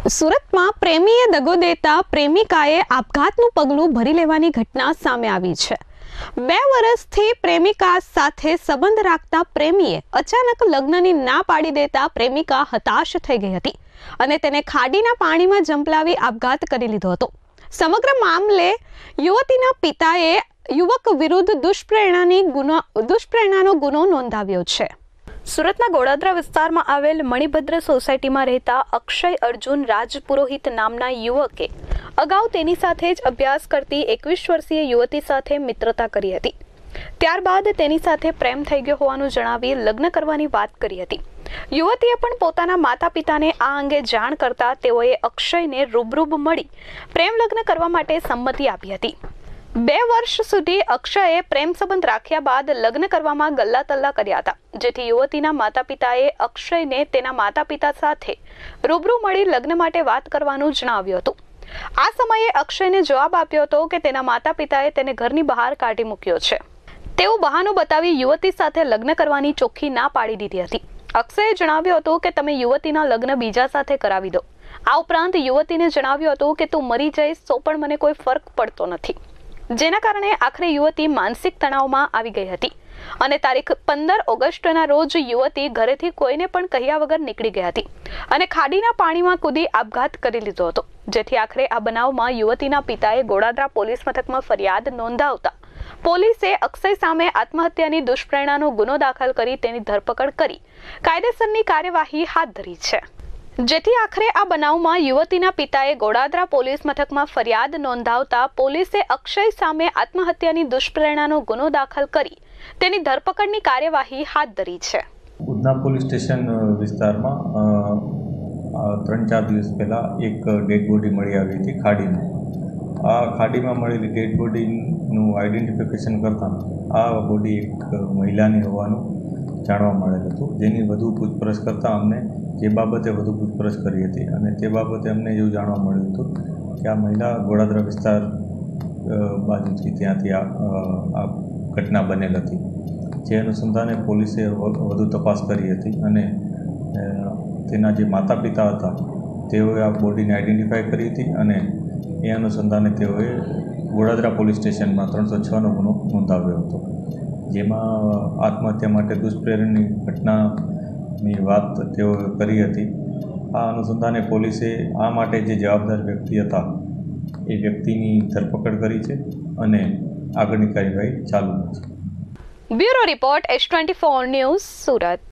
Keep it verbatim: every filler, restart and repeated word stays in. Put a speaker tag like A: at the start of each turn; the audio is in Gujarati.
A: સુરતમાં પ્રેમીએ દગો દેતા પ્રેમિકાએ આપઘાતનું પગલું ભરી લેવાની ઘટના સામે આવી છે। બે વર્ષથી પ્રેમિકા સાથે સંબંધ રાખતા પ્રેમીએ અચાનક લગ્નની ના પાડી દેતા પ્રેમિકા હતાશ થઈ ગઈ હતી અને તેને ખાડીના પાણીમાં ઝંપલાવી આપઘાત કરી લીધો હતો। સમગ્ર મામલે યુવતીના પિતાએ યુવક વિરુદ્ધ દુષ્પ્રેરણાની ગુનો દુષ્પ્રેરણાનો ગુનો નોંધાવ્યો છે। સુરતના ગોડાદરા વિસ્તારમાં આવેલ મણિભદ્ર સોસાયટીમાં રહેતા અક્ષય અર્જુન રાજપુરોહિત નામના યુવકે અગાઉ તેની સાથે જ અભ્યાસ કરતી એકવીસ વર્ષીય યુવતી સાથે મિત્રતા કરી હતી। ત્યારબાદ તેની સાથે પ્રેમ થઈ ગયો હોવાનું જણાવી લગ્ન કરવાની વાત કરી હતી। યુવતીએ પણ પોતાના માતા પિતાને આ અંગે જાણ કરતા તેઓએ અક્ષયને રૂબરૂબ મળી પ્રેમ લગ્ન કરવા માટે સંમતિ આપી હતી। બે વર્ષ સુધી અક્ષયે પ્રેમ સંબંધ રાખ્યા બાદ લગ્ન કરવામાં ગલ્લા તલ્લા કર્યા હતા, જેથી યુવતીના માતા પિતાએ અક્ષયને તેના માતા પિતા સાથે રૂબરૂ મળી લગ્ન માટે વાત કરવાનું જણાવ્યું હતું। આ સમયે અક્ષયને જવાબ આપ્યો હતો કે તેના માતા પિતાએ તેને ઘરની બહાર કાઢી મૂક્યો છે। તેવું બહાનું બતાવી યુવતી સાથે લગ્ન કરવાની ચોખ્ખી ના પાડી દીધી હતી। અક્ષયે જણાવ્યું હતું કે તમે યુવતીના લગ્ન બીજા સાથે કરાવી દો। આ ઉપરાંત યુવતીને જણાવ્યું હતું કે તું મરી જઈશ તો પણ મને કોઈ ફરક પડતો નથી, જેના કારણે આખરે યુવતી માનસિક તણાવમાં આવી ગઈ હતી અને તારીખ પંદર ઓગસ્ટના રોજ યુવતી ઘરેથી કોઈને પણ કહ્યા વગર નીકળી ગઈ હતી અને ખાડીના પાણીમાં કૂદી આપઘાત કરી લીધો હતો, જેથી આખરે આ બનાવમાં યુવતીના પિતાએ ગોડાદરા પોલીસ મથકમાં ફરિયાદ નોંધાવતા પોલીસે અક્ષય સામે આત્મહત્યાની દુષ્પ્રેરણાનો ગુનો દાખલ કરી તેની ધરપકડ કરી કાયદેસરની કાર્યવાહી હાથ ધરી છે, જેથી આખરે આ બનાવમાં યુવતીના પિતાએ ગોડાદરા પોલીસ મથકમાં ફરિયાદ નોંધાવતા પોલીસે અક્ષય સામે આત્મહત્યાની દુષ્પ્રેરણાનો ગુનો દાખલ કરી તેની ધરપકડની કાર્યવાહી હાથ ધરી છે।
B: ઉધના પોલીસ સ્ટેશન વિસ્તારમાં ત્રણ ચાર દિવસ પહેલાં એક ડેડ બોડી મળી આવી હતી ખાડીમાં। આ ખાડીમાં મળેલી ડેડ બોડીનું આઈડેન્ટિફિકેશન કરતાં આ બોડી એક મહિલાની હોવાનું જાણવા મળેલ હતું, જેની વધુ પૂછપરછ કરતાં અમને જે બાબતે વધુ પૂછપરછ કરી હતી અને તે બાબતે અમને એવું જાણવા મળ્યું હતું કે આ મહિલા ગોડાદરા વિસ્તાર બાજુથી ત્યાંથી આ ઘટના બનેલ હતી, જે અનુસંધાને પોલીસે વધુ તપાસ કરી હતી અને તેના જે માતા પિતા હતા તેઓએ આ બોડીને આઈડેન્ટિફાઈ કરી હતી અને એ અનુસંધાને તેઓએ ગોડાદરા પોલીસ સ્ટેશનમાં ત્રણસો છનો ગુનો નોંધાવ્યો હતો, જેમાં આત્મહત્યા માટે દુષ્પ્રેરણની ઘટનાની વાત તેઓએ કરી હતી। આ અનુસંધાને પોલીસે આ માટે જે જવાબદાર વ્યક્તિ હતા એ વ્યક્તિની ધરપકડ કરી છે અને આગળની કાર્યવાહી ચાલુ છે।
A: Bureau report S twenty four news Surat.